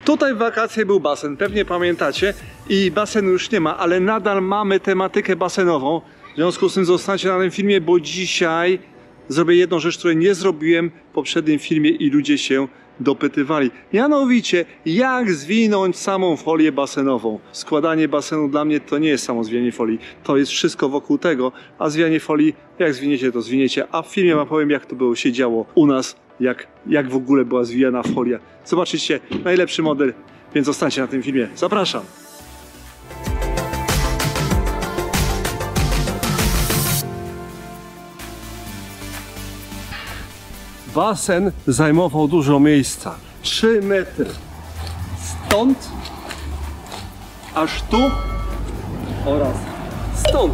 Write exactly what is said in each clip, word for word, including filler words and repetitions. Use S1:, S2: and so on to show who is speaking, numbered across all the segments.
S1: Tutaj w wakacje był basen, pewnie pamiętacie, i basenu już nie ma, ale nadal mamy tematykę basenową. W związku z tym zostańcie na tym filmie, bo dzisiaj zrobię jedną rzecz, której nie zrobiłem w poprzednim filmie i ludzie się dopytywali. Mianowicie, jak zwinąć samą folię basenową. Składanie basenu dla mnie to nie jest samo zwijanie folii, to jest wszystko wokół tego, a zwijanie folii, jak zwiniecie, to zwiniecie. A w filmie wam powiem, jak to było się działo u nas, jak, jak w ogóle była zwijana folia. Zobaczycie najlepszy model, więc zostańcie na tym filmie. Zapraszam! Basen zajmował dużo miejsca. trzy metry. Stąd aż tu oraz stąd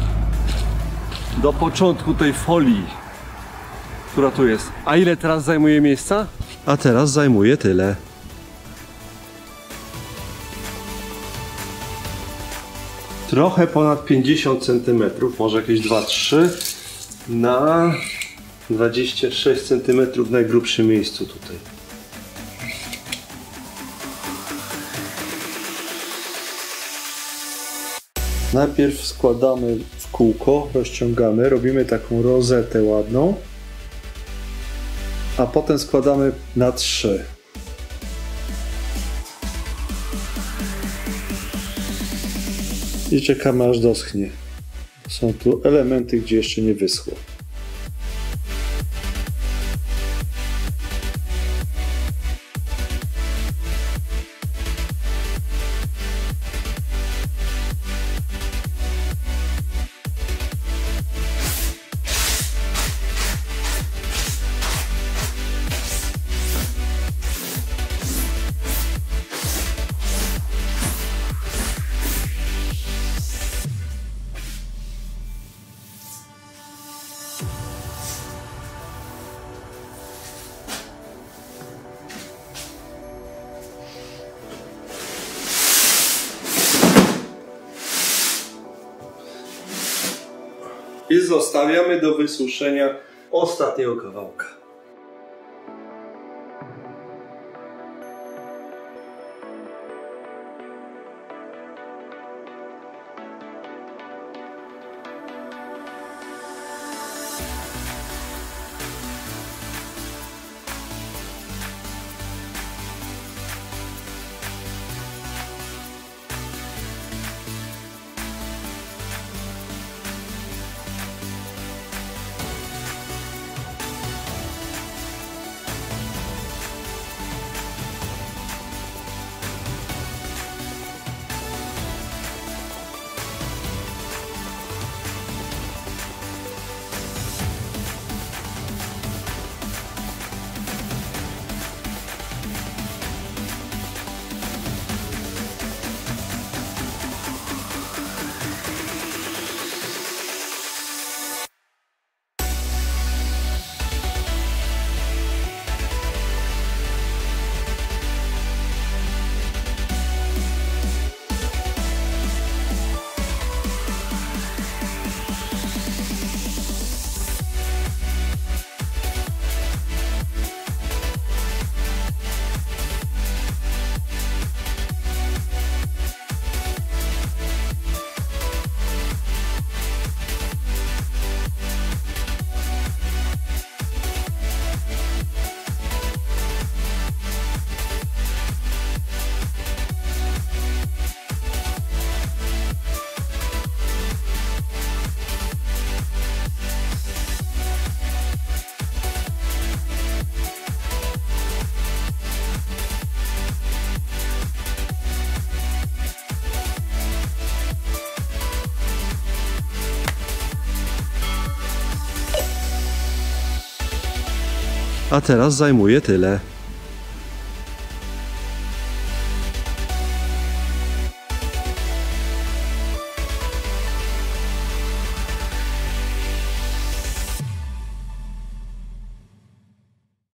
S1: do początku tej folii, która tu jest. A ile teraz zajmuje miejsca? A teraz zajmuje tyle. Trochę ponad pięćdziesiąt centymetrów, może jakieś dwa trzy na dwadzieścia sześć centymetrów w najgrubszym miejscu tutaj. Najpierw składamy w kółko, rozciągamy, robimy taką rozetę ładną, a potem składamy na trzy. I czekamy, aż doschnie. Są tu elementy, gdzie jeszcze nie wyschło. I zostawiamy do wysuszenia ostatniego kawałka. A teraz zajmuje tyle.